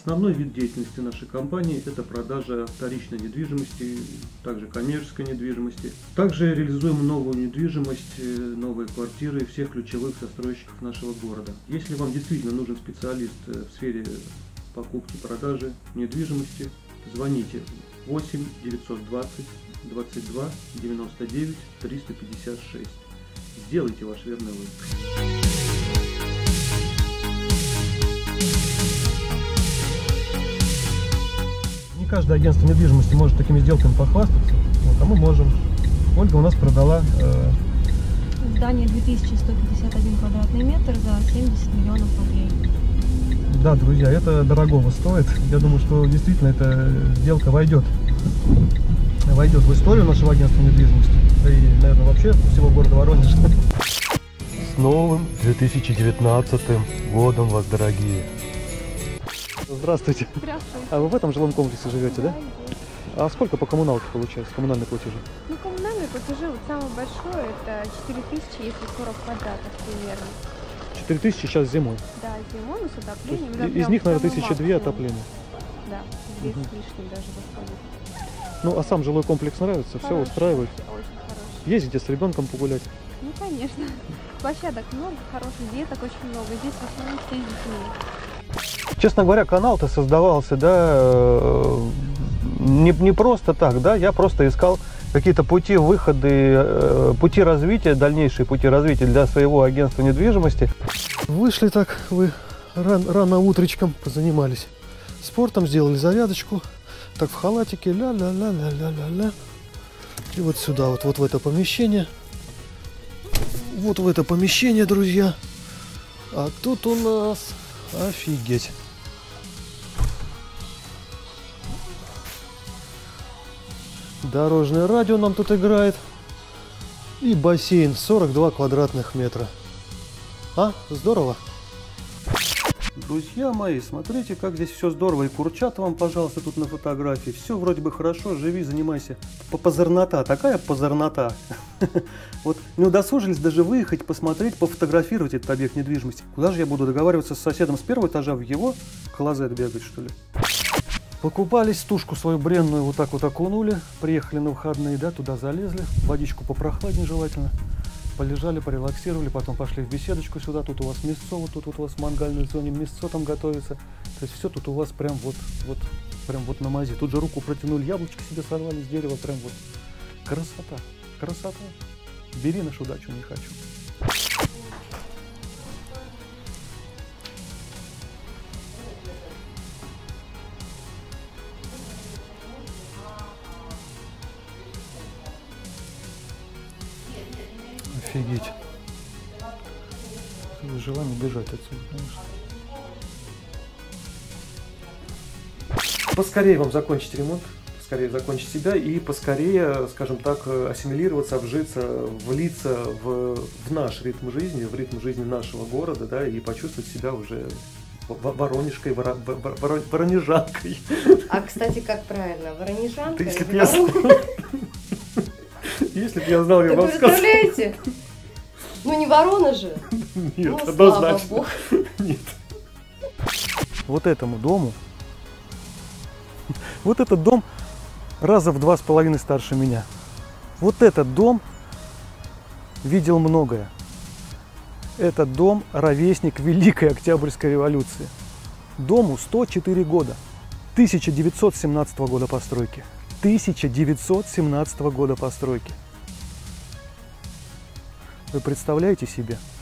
Основной вид деятельности нашей компании – это продажа вторичной недвижимости, также коммерческой недвижимости. Также реализуем новую недвижимость, новые квартиры всех ключевых застройщиков нашего города. Если вам действительно нужен специалист в сфере покупки, продажи недвижимости, звоните 8 920 22 99 356. Сделайте ваш верный выбор. Не каждое агентство недвижимости может такими сделками похвастаться, а мы можем. Ольга у нас продала здание 2151 квадратный метр за 70 миллионов рублей. Да, друзья, это дорогого стоит. Я думаю, что действительно эта сделка войдет в историю нашего агентства недвижимости, да и, наверное, вообще всего города Воронежа. С новым 2019 годом вас, дорогие! Здравствуйте! Здравствуйте! А вы в этом жилом комплексе живете, да? Да? А сколько по коммуналке получается, коммунальные платежи? Ну, коммунальные платежи, вот самый большой, это 4000, если 40 квадратов примерно. 4000 сейчас зимой? Да, зимой, но с отоплением. Из них, наверное, 1002 отопления. Да, 2 с лишним даже выходит. Ну, а сам жилой комплекс нравится? Все устраивает? Очень хороший. Есть где с ребенком погулять? Ну, конечно. Площадок много, хороших деток очень много. Здесь в основном все с детьми. Честно говоря, канал-то создавался, да, не просто так, да, я просто искал какие-то пути, выходы, пути развития, дальнейшие пути развития для своего агентства недвижимости. Вышли так, вы рано утречком позанимались спортом, сделали зарядочку, так в халатике, ля-ля-ля-ля-ля-ля-ля, и вот сюда, вот в это помещение, друзья, а тут у нас, офигеть. Дорожное радио нам тут играет. И бассейн 42 квадратных метра. А, здорово. Друзья мои, смотрите, как здесь все здорово. И курчата вам, пожалуйста, тут на фотографии. Все вроде бы хорошо, живи, занимайся. Позорнота, такая позорнота. Вот не удосужились даже выехать, посмотреть, пофотографировать этот объект недвижимости. Куда же я буду договариваться с соседом с первого этажа в его клозет бегать, что ли? Покупались, стушку свою бренную вот так вот окунули, приехали на выходные, да, туда залезли, водичку попрохладнее желательно, полежали, порелаксировали, потом пошли в беседочку сюда, тут у вас мясцо, вот тут вот у вас в мангальной зоне мясцо там готовится, то есть все тут у вас прям вот на мази. Тут же руку протянули, яблочки себе сорвали с дерева, прям вот красота, красота. Бери нашу дачу, не хочу. Офигеть. Желание бежать отсюда, конечно. Поскорее вам закончить ремонт, поскорее закончить себя и поскорее, скажем так, ассимилироваться, обжиться, влиться в наш ритм жизни, в ритм жизни нашего города, да, и почувствовать себя уже воронежкой, воронежанкой. А, кстати, как правильно, воронежанка? Если бы я знал, я вам сказал. Представляете? Ну не ворона же. Нет, ну, однозначно. слава богу. Нет. Вот этому дому, вот этот дом раза в 2,5 старше меня. Вот этот дом видел многое. Этот дом ровесник Великой Октябрьской революции. Дому 104 года. 1917 года постройки. 1917 года постройки. Вы представляете себе?